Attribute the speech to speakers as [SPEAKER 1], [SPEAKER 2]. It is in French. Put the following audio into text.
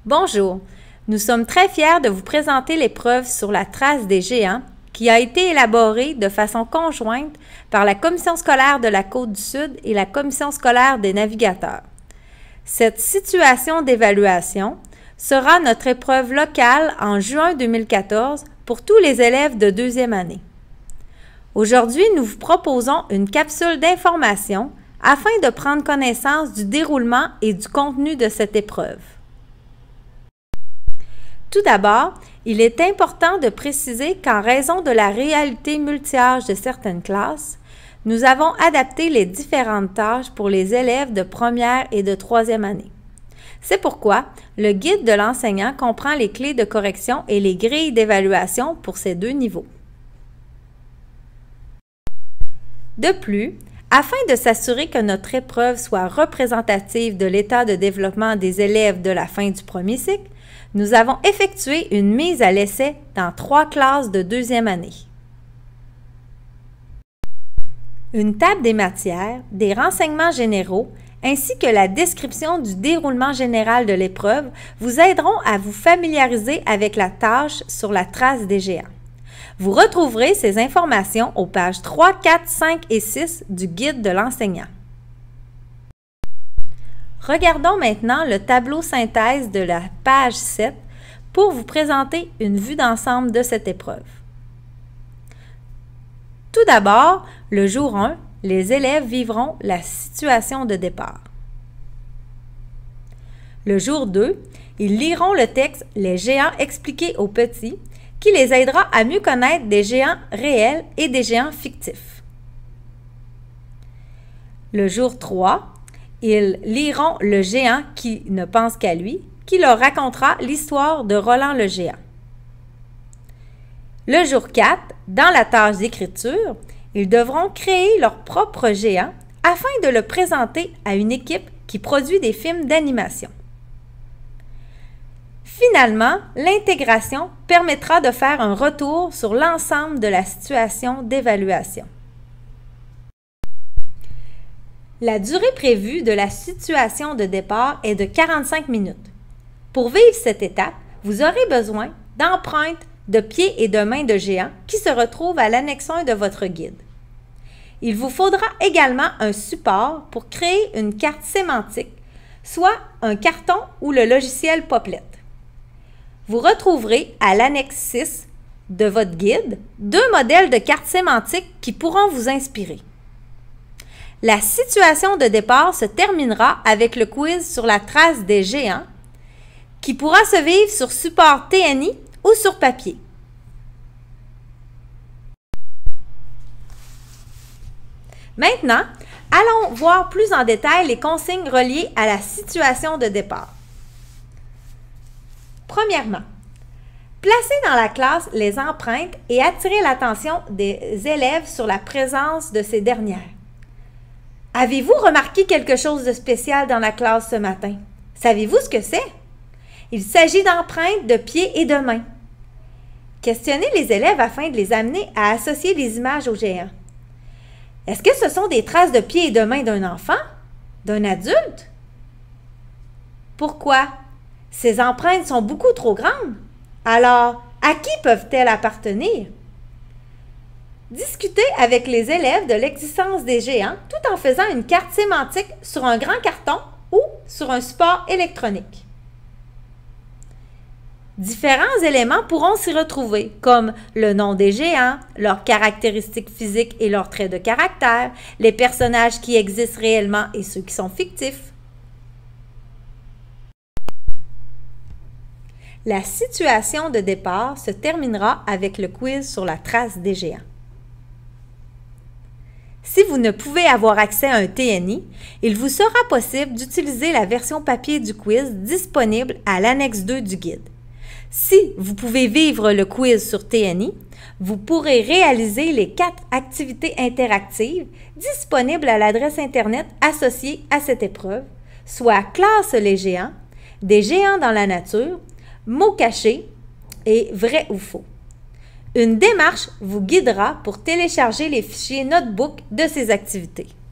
[SPEAKER 1] Bonjour, nous sommes très fiers de vous présenter l'épreuve sur la trace des géants qui a été élaborée de façon conjointe par la Commission scolaire de la Côte-du-Sud et la Commission scolaire des navigateurs. Cette situation d'évaluation sera notre épreuve locale en juin 2014 pour tous les élèves de deuxième année. Aujourd'hui, nous vous proposons une capsule d'information afin de prendre connaissance du déroulement et du contenu de cette épreuve. Tout d'abord, il est important de préciser qu'en raison de la réalité multi-âge de certaines classes, nous avons adapté les différentes tâches pour les élèves de première et de troisième année. C'est pourquoi le guide de l'enseignant comprend les clés de correction et les grilles d'évaluation pour ces deux niveaux. De plus, afin de s'assurer que notre épreuve soit représentative de l'état de développement des élèves de la fin du premier cycle, nous avons effectué une mise à l'essai dans 3 classes de deuxième année. Une table des matières, des renseignements généraux, ainsi que la description du déroulement général de l'épreuve vous aideront à vous familiariser avec la tâche sur la trace des géants. Vous retrouverez ces informations aux pages 3, 4, 5 et 6 du guide de l'enseignant. Regardons maintenant le tableau synthèse de la page 7 pour vous présenter une vue d'ensemble de cette épreuve. Tout d'abord, le jour 1, les élèves vivront la situation de départ. Le jour 2, ils liront le texte « Les géants expliqués aux petits » qui les aidera à mieux connaître des géants réels et des géants fictifs. Le jour 3, ils liront Le géant qui ne pense qu'à lui, qui leur racontera l'histoire de Roland le géant. Le jour 4, dans la tâche d'écriture, ils devront créer leur propre géant afin de le présenter à une équipe qui produit des films d'animation. Finalement, l'intégration permettra de faire un retour sur l'ensemble de la situation d'évaluation. La durée prévue de la situation de départ est de 45 minutes. Pour vivre cette étape, vous aurez besoin d'empreintes de pieds et de mains de géants qui se retrouvent à l'annexe 1 de votre guide. Il vous faudra également un support pour créer une carte sémantique, soit un carton ou le logiciel Poplet. Vous retrouverez à l'annexe 6 de votre guide 2 modèles de cartes sémantiques qui pourront vous inspirer. La situation de départ se terminera avec le quiz sur la trace des géants qui pourra se vivre sur support TNI ou sur papier. Maintenant, allons voir plus en détail les consignes reliées à la situation de départ. Premièrement, placez dans la classe les empreintes et attirez l'attention des élèves sur la présence de ces dernières. Avez-vous remarqué quelque chose de spécial dans la classe ce matin? Savez-vous ce que c'est? Il s'agit d'empreintes de pieds et de mains. Questionnez les élèves afin de les amener à associer les images aux géants. Est-ce que ce sont des traces de pieds et de mains d'un enfant? D'un adulte? Pourquoi? Ces empreintes sont beaucoup trop grandes. Alors, à qui peuvent-elles appartenir? Discutez avec les élèves de l'existence des géants tout en faisant une carte sémantique sur un grand carton ou sur un support électronique. Différents éléments pourront s'y retrouver, comme le nom des géants, leurs caractéristiques physiques et leurs traits de caractère, les personnages qui existent réellement et ceux qui sont fictifs. La situation de départ se terminera avec le quiz sur la trace des géants. Si vous ne pouvez avoir accès à un TNI, il vous sera possible d'utiliser la version papier du quiz disponible à l'annexe 2 du guide. Si vous pouvez vivre le quiz sur TNI, vous pourrez réaliser les 4 activités interactives disponibles à l'adresse Internet associée à cette épreuve, soit Classe les géants, des géants dans la nature, mots cachés et vrai ou faux. Une démarche vous guidera pour télécharger les fichiers Notebook de ces activités.